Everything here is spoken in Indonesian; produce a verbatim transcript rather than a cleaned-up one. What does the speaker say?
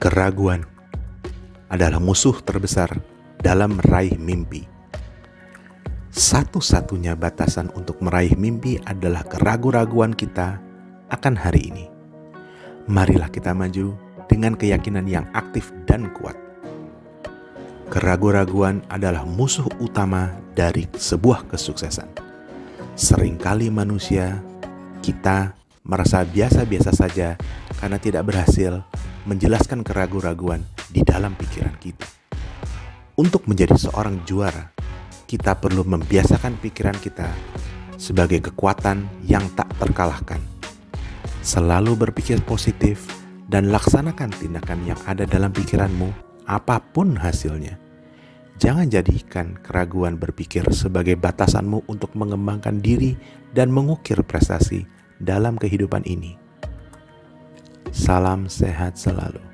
Keraguan adalah musuh terbesar dalam meraih mimpi. Satu-satunya batasan untuk meraih mimpi adalah keraguan-raguan kita akan hari ini. Marilah kita maju dengan keyakinan yang aktif dan kuat. Keraguan-raguan adalah musuh utama dari sebuah kesuksesan. Seringkali manusia, kita merasa biasa-biasa saja karena tidak berhasil menjelaskan keraguan-raguan di dalam pikiran kita. Untuk menjadi seorang juara, kita perlu membiasakan pikiran kita sebagai kekuatan yang tak terkalahkan. Selalu berpikir positif dan laksanakan tindakan yang ada dalam pikiranmu, apapun hasilnya. Jangan jadikan keraguan berpikir sebagai batasanmu untuk mengembangkan diri dan mengukir prestasi dalam kehidupan ini. Salam sehat selalu.